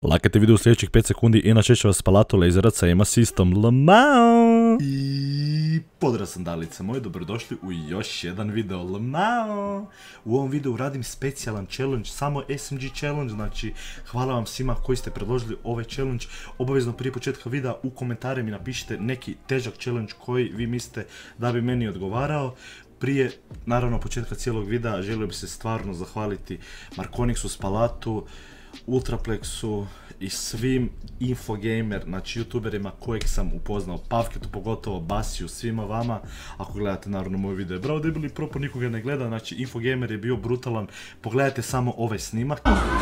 Lakajte video u sljedećih 5 sekundi, inače će vas Palato Lazeraca ima System Lamao. I pozdrav sandalice moje, dobrodošli u još jedan video Lamao. U ovom videu radim specijalan challenge, samo SMG challenge, znači hvala vam svima koji ste predložili ovaj challenge. Obavezno prije početka videa u komentare mi napišite neki težak challenge koji vi mislite da bi meni odgovarao. Prije, naravno, početka cijelog videa želio bi se stvarno zahvaliti Markonixu, Palatu, Ultraplexu i svim Infogamer, znači youtuberima kojeg sam upoznao, Pavketu pogotovo, Basiju, svima vama, ako gledate naravno moj video. Bravo debeli, propo nikoga ne gleda, znači Infogamer je bio brutalan, pogledajte samo ovaj snimak.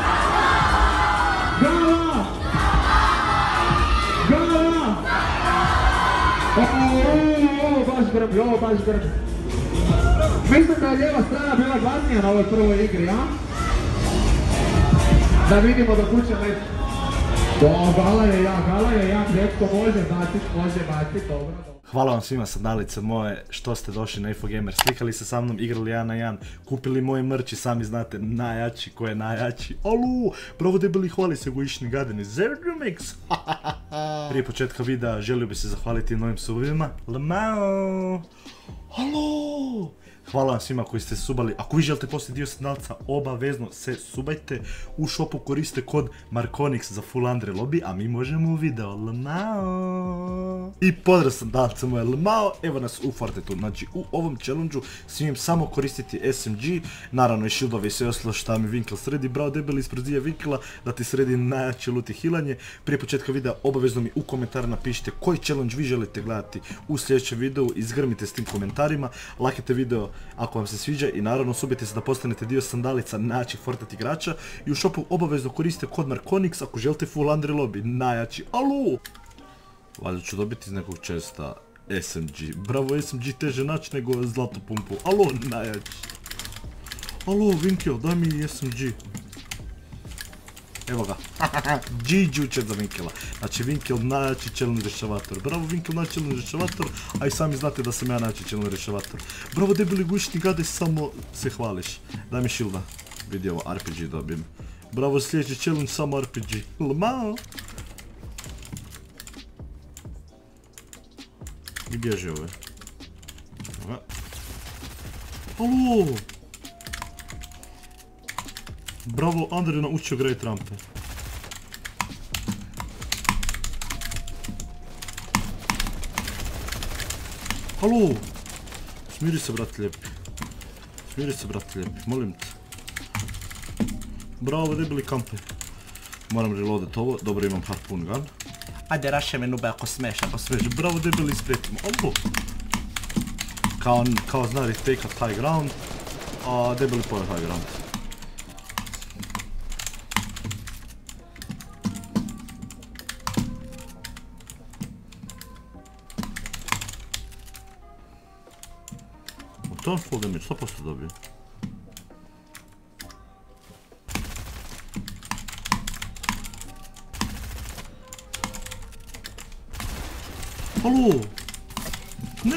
Gala! Gala! Baš grb. Mislim da je lijeva strana bila glasnija na ovoj prvoj igri, a? Da vidimo do kuće leći. Gala je jak, netko može bacit, dobro. Hvala vam svima sandalice moje što ste došli na Infogamer, slikali se sa mnom, igrali 1 na 1, kupili moje merch i sami znate najjači ko je najjači. Alu, bravo debeli, hvali se gojišni gadeni, Zerdumix. Prije početka videa želio bi se zahvaliti novim subovima. Lamao. Alo. Hvala vam svima koji ste subali. Ako vi želite postati dio sandalca, obavezno se subajte. U shopu koriste kod Markonix za full Andre lobby, a mi možemo u video. Lamao. I pozdrav sandalce moje, Lamao. Evo nas u Fortetu. Znači u ovom challenge-u smijem samo koristiti SMG. Naravno i shieldove i sve ostalo šta mi Winkle sredi. Bravo debeli ispred zija Winkla da ti sredi najjače luti hilanje. Prije početka videa obavezno mi u komentar napišite koji challenge vi želite gledati u sljedećem videu. Izgrmite s tim komentarima. Lajkajte video ako vam se sviđa i naravno subite se da postanete dio sandalica najjačih Fortnite igrača i u shopu obavezno koriste kod Markonix ako želite full Andre lobby, najjači. Alu! Valjda ću dobiti iz nekog česta SMG. Bravo, SMG teže naći nego zlatu pumpu. Alo, najjači. Alo, Winkle, daj mi SMG. Evo ga. GG učet za Winkela. Znači Winkle najjači challenge rješavator. Bravo Winkle najjači challenge rješavator, a i sami znate da sam ja najjači challenge rješavator. Bravo debeli gušni gade, samo se hvališ. Daj mi shielda. Vidi ovo, RPG dobijem. Bravo, sljedeći challenge, samo RPG. Lamao. I bježi ove. Alo. Bravo, Andre naučio great rampe. Halo! Smiri se brat lijepi. Molim te. Bravo, debeli kampe. Moram reloadat ovo, dobro imam harpoon gun. Ajde, raše me nube ako smeš. Bravo, debeli ispretimo. Alo! Kao zna retake high ground, a debeli pored high ground. To je full damage, 100% dobio. Alo! Ne!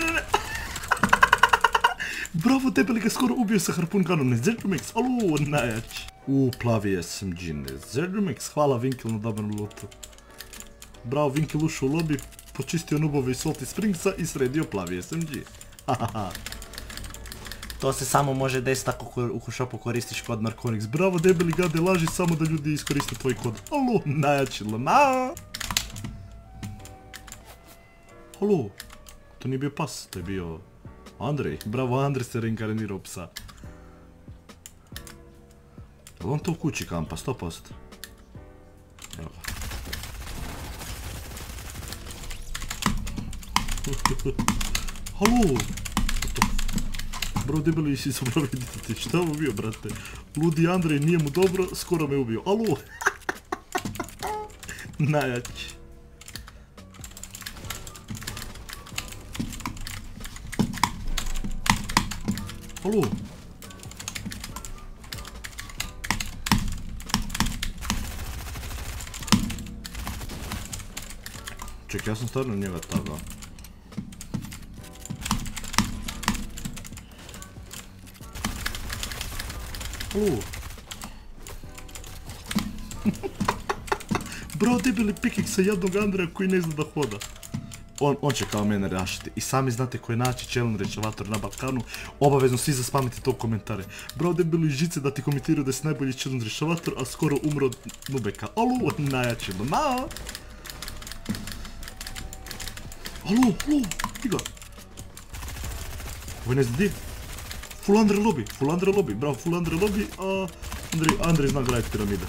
Bravo, debeli ga skoro ubio sa harpoon gunom, ne Zerdumix, alo, najjači. Plavi SMG, ne Zerdumix, hvala Winkle na dobrom lootu. Bravo, Winkle ušao u lobby, počistio nubove i Salty Springsa i sredio plavi SMG. Hahaha. To se samo može desiti ako u shopu koristiš kod Markonix. Bravo debeli gade, laži samo da ljudi iskoriste tvoj kod. Alo, najjači Lamao. Alo, to nije bio pas, to je bio Andrej. Bravo, Andrej se reinkarnirao psa. Je li on to u kući kampa, 100%? Bravo. Halo! Bro, debeli si zaboravio vidjeti, šta je ovo bio, brate? Ludi Andrej, nije mu dobro, skoro me ubio. Alo! Najjači. Alo! Čekaj, ja sam stvarno njega tagao. Bro, debeli pikik sa jednog Andreja koji ne zna da hoda. On će kao mene rašiti. I sami znate koji je naći challenge rečevator na Balkanu. Obavezno svi zaspamite to u komentare. Bro, debeli žice da ti komentiraju da si najbolji challenge rečevator, a skoro umro od Nubeka. Alu, najjače do mao. Alu, tiga. Ovo ne zna di. Full Andre lobby, bravo, full Andre lobby, a Andrej zna gledati piramide.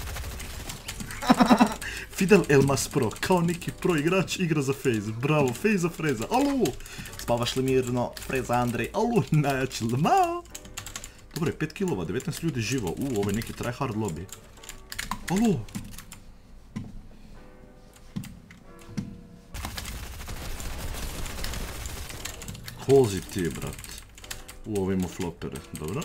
Fidel Elmas Pro, kao neki pro igrač, igra za FaZe, bravo, FaZe Freza, alu! Spavaš li mirno, Freza Andrej, alu, najjači lemao! Dobro je, 5 killova, 19 ljudi živo, ovo je neki tryhard lobby. Alu! Hozi ti, brat. Ovo ima flopere, dobro.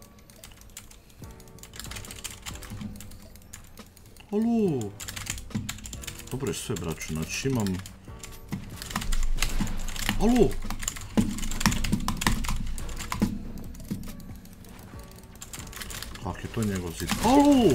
Alu! Dobro je sve, braću, znači imam... Alu! Kak je to njegov zid? Alu!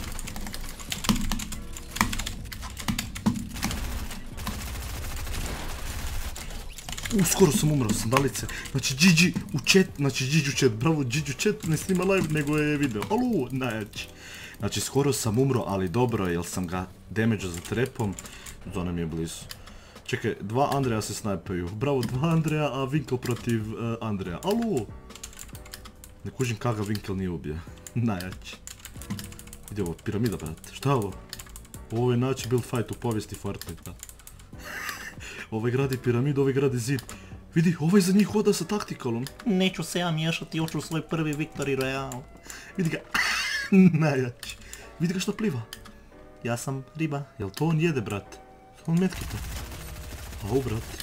Skoro sam umrao, sandalice. Znači GG u chat, bravo GG u chat, ne snima live nego je video. Alu, najjači. Znači skoro sam umro, ali dobro je, jer sam ga damage-o za trepom. Zona mi je blizu. Čekaj, dva Andreja se snajpaju. Bravo, dva Andreja, a Winkle protiv Andreja. Alu! Ne kužim kak ga Winkle nije ubije. Najjači. Gdje je ovo? Piramida, brate. Šta je ovo? Ovo je najjači build fight u povijesti Fortnite-a. Ovaj gradi piramidu, ovaj gradi zid. Vidi, ovaj za njih hoda sa taktikalom. Neću se ja miješati, hoću svoj prvi Victory Royale. Vidi ga. Najjači. Vidi ga što pliva. Ja sam riba. Jel to on jede, brate? On metkita. Au, brate.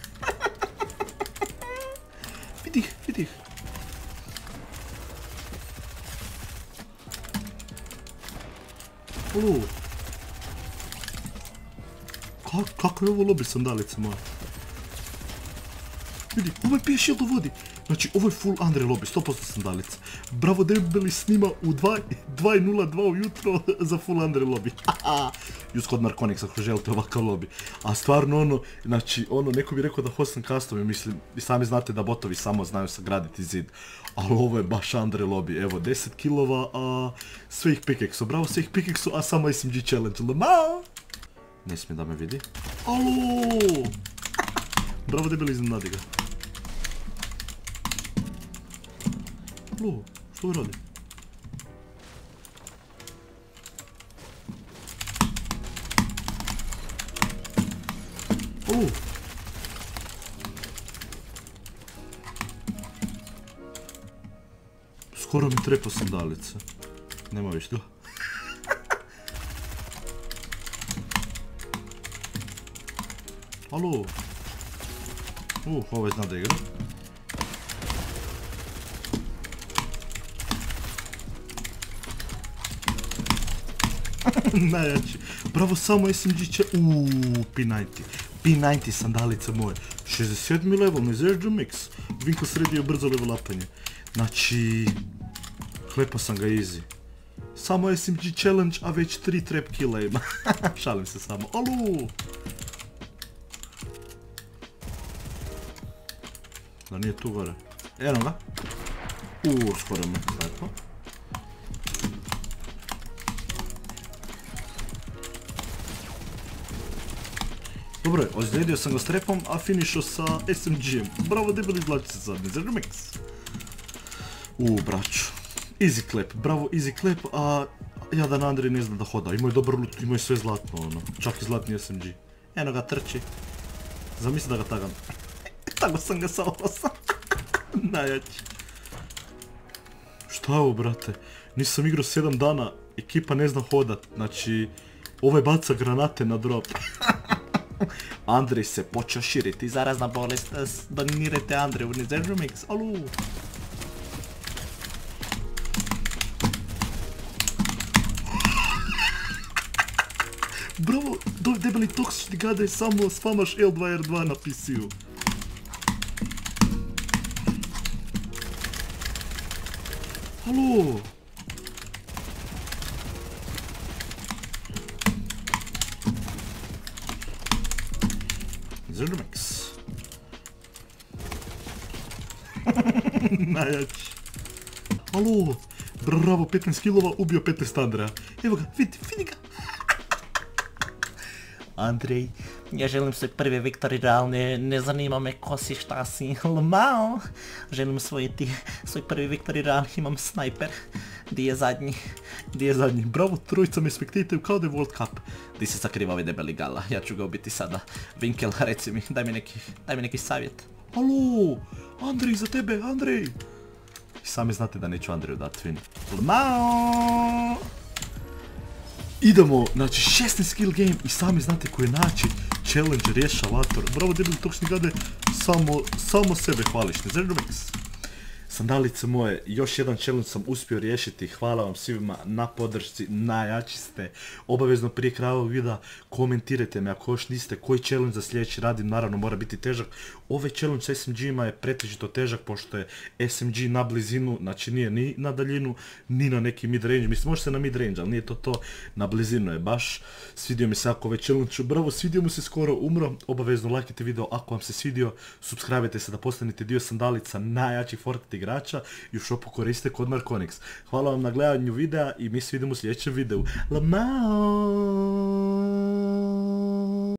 Vidi ih. Olu. Kako je ovo lobby, sandalice moja? Vidi, ovaj pije shield u vodi. Znači, ovo je full Andre lobby, 100% sandalice. Bravo, debeli snima u 2:02 ujutro za full Andre lobby. Just kod Markonix ako želite ovakav lobby. A stvarno znači neko bi rekao da hostam custom, mislim, i sami znate da botovi samo znaju sagraditi zid. Ali ovo je baš Andre lobby, evo 10 killova, a sve ih pickaxe-u, bravo, sve ih pickaxe-u, a samo SMG challenge, lemao! Ne smije da me vidi. Alu! Bravo, debeli, iznenadi ga. Alu, što ovo radi? Alu! Skoro mi trepa sandalice. Nema više, da? Alo! Ovaj zna da igra. Najjači. Bravo, samo SMG će... P90. P90 sandalice moje. 67. level, ne zređu mix. Winkle sredio brzo level upanje. Znači... Hlepo sam ga easy. Samo SMG challenge, a već 3 trap killa ima. Šalim se samo. Alu! Da nije tu gore. Eno ga. Skoro me slijepo. Dobro je, ozlijedio sam ga s trepom, a finišao sa SMG-em. Bravo, debeli, izvlači se sad, ne zređu mix. Braću. Easy clap, bravo, easy clap, a jadan Andrej ne zna da hoda. Imao je dobar loot, imao je sve zlatno, ono. Čak i zlatni SMG. Eno ga, trči. Zamisli da ga tagam. Tago sam ga sa osa. Najjači. Šta je ovo, brate? Nisam igrao 7 dana, ekipa ne zna hodat. Znači, ovaj baca granate na drop. Andrej se počeo širiti, zarazna bolest. Donirajte Andreju, ne zređu mix. Alu. Bravo, debeli toksični gada je samo spamaš L2R2 na PC-u. Halo! Zermax. Najjači. Alo, bravo, 15 kilova, ubio 15 Andreja. Evo ga, vidi ga. Andrej, ja želim svoj prvi viktori realne, ne zanima me ko si, šta si, Lamao. Želim osvojiti svoj prvi viktori realne, imam snajper. Di je zadnji? Bravo, trojica me spektejtaju kao da je World Cup. Di se sakriva ovaj debeli gala, ja ću ga ubiti sada. Vinkel, reci mi, daj mi neki savjet. Alo, Andrej, za tebe, Andrej. I sami znate da neću Andreju dati win. Lamao. Idemo, znači 16 kill game i sami znate koji je način challenge rješavator. Bravo debeli toksni gade, samo sebe hvališ, ne Zermax. Sandalice moje, još jedan challenge sam uspio riješiti, hvala vam svima na podršci, najjači ste. Obavezno prije kraja ovog videa komentirajte me ako još niste koji challenge za sljedeći radim, naravno mora biti težak. Ovaj challenge s SMG-ima je pretežito težak pošto je SMG na blizinu, znači nije ni na daljinu, ni na neki mid range, mislim može se na mid range, ali nije to, na blizinu je baš. Svidio mi se ako ovaj challenge, bravo, svidio mu se skoro, umro, obavezno lajkajte video ako vam se svidio, subscribe-ajte se da postanete dio Sandalica, najjačih Fortnite igrača i u shopu koriste kod Markonix. Hvala vam na gledanju videa i mi se vidimo u sljedećem videu. Lamao!